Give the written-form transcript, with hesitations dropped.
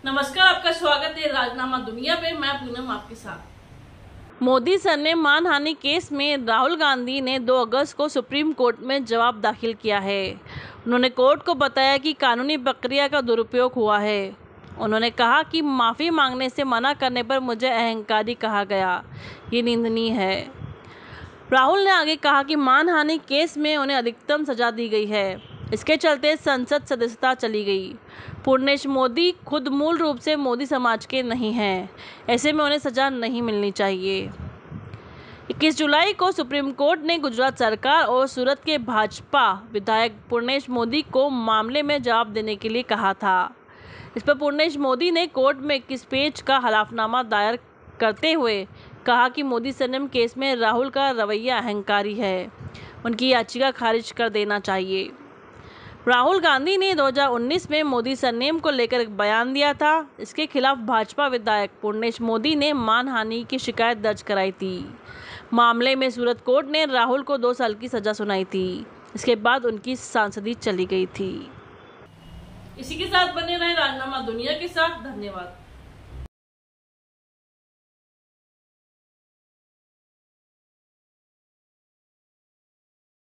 नमस्कार, आपका स्वागत है राजनामा दुनिया पे। मैं पूनम आपके साथ। मोदी सर ने मानहानि केस में राहुल गांधी ने 2 अगस्त को सुप्रीम कोर्ट में जवाब दाखिल किया है। उन्होंने कोर्ट को बताया कि कानूनी प्रक्रिया का दुरुपयोग हुआ है। उन्होंने कहा कि माफ़ी मांगने से मना करने पर मुझे अहंकारी कहा गया, ये निंदनीय है। राहुल ने आगे कहा कि मानहानि केस में उन्हें अधिकतम सजा दी गई है, इसके चलते संसद सदस्यता चली गई। पूर्णेश मोदी खुद मूल रूप से मोदी समाज के नहीं हैं, ऐसे में उन्हें सजा नहीं मिलनी चाहिए। 21 जुलाई को सुप्रीम कोर्ट ने गुजरात सरकार और सूरत के भाजपा विधायक पूर्णेश मोदी को मामले में जवाब देने के लिए कहा था। इस पर पूर्णेश मोदी ने कोर्ट में 21 पेज का हलफनामा दायर करते हुए कहा कि मोदी सरनेम केस में राहुल का रवैया अहंकारी है, उनकी याचिका खारिज कर देना चाहिए। राहुल गांधी ने 2019 में मोदी सरनेम को लेकर एक बयान दिया था। इसके खिलाफ भाजपा विधायक पूर्णेश मोदी ने मानहानि की शिकायत दर्ज कराई थी। मामले में सूरत कोर्ट ने राहुल को 2 साल की सजा सुनाई थी। इसके बाद उनकी सांसदी चली गई थी। इसी के साथ बने रहे राजनामा दुनिया के साथ। धन्यवाद।